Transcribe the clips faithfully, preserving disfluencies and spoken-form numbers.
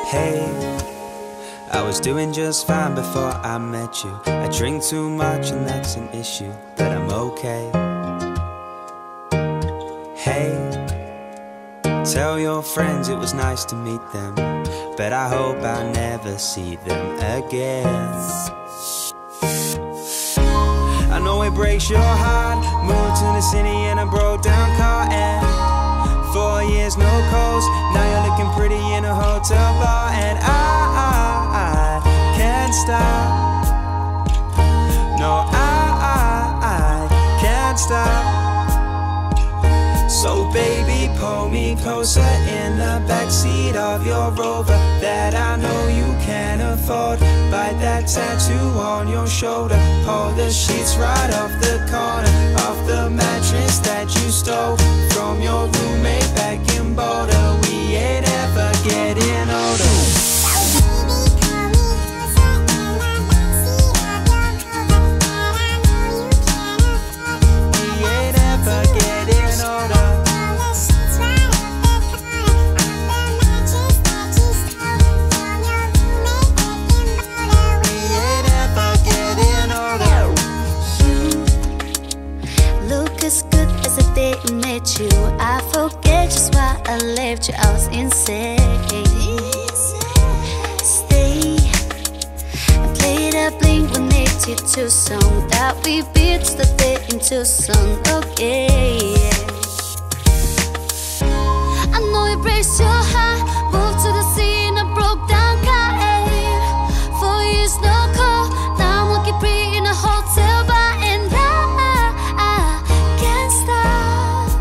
Hey, I was doing just fine before I met you. I drink too much and that's an issue, but I'm okay. Hey, tell your friends it was nice to meet them, but I hope I never see them again. I know it breaks your heart, moved to the city in a broke down car, and four years no calls, now you're looking pretty in a hotel bar, and I, I, I can't stop. No, I, I, I can't stop. So baby, pull me closer in the backseat of your Rover that I know you can't afford. Bite that tattoo on your shoulder, pull the sheets right off the corner of the mattress that you stole from your roommate back in Boulder. We ain't ever getting older. You, I forget just why I left you, I was insane. Stay and play that Blink one eighty-two song that we beat the day into sun. Okay, I know it breaks your heart. Moved to the sea in a broke down car, ayy. Four years no call, now I'm looking pretty in a hotel bar, and I, I, I can't stop.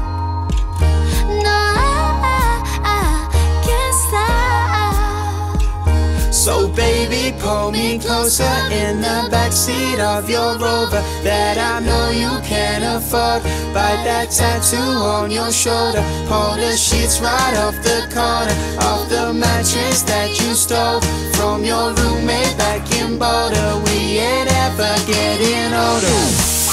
So baby, pull me closer in the backseat of your Rover that I know you can't afford. Bite that tattoo on your shoulder, pull the sheets right off the corner of the mattress that you stole from your roommate back in Boulder. We ain't ever getting older.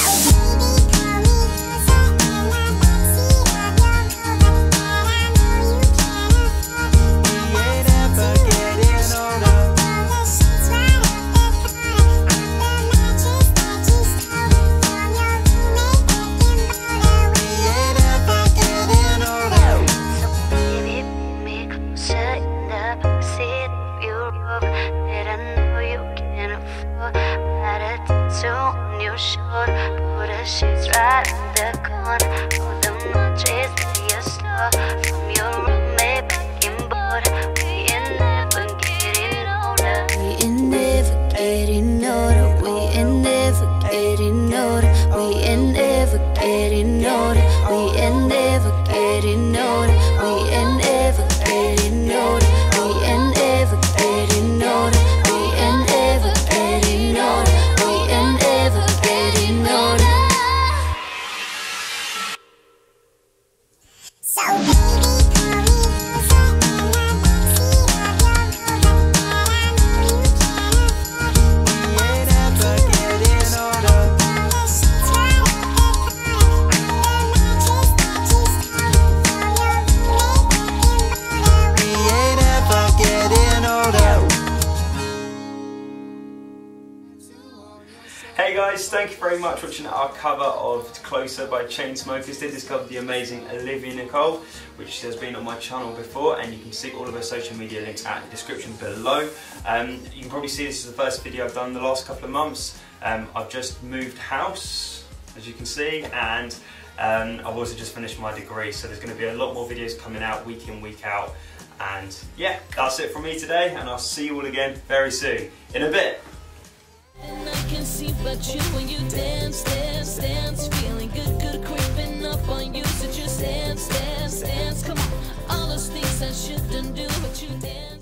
On your shoulder, put the sheets right in the corner of the mattress that you stole from your roommate back in Boulder. We ain't never getting older. We ain't never getting older. We ain't never getting older. We ain't never getting older. We ain't never getting older. We ain't never getting older. We ain't never getting older. We ain't never getting older. So baby, Hey guys, thank you very much for watching our cover of Closer by Chainsmokers. Did discover the amazing Olivia Nicole, which has been on my channel before, and you can see all of her social media links at the description below. Um, you can probably see this is the first video I've done in the last couple of months. Um, I've just moved house, as you can see, and um, I've also just finished my degree, so there's going to be a lot more videos coming out week in, week out. And yeah, that's it from me today, and I'll see you all again very soon. In a bit. And I can see but you when you dance, dance, dance, feeling good, good, creeping up on you. So just dance, dance, dance, come on. All those things I shouldn't do, but you dance.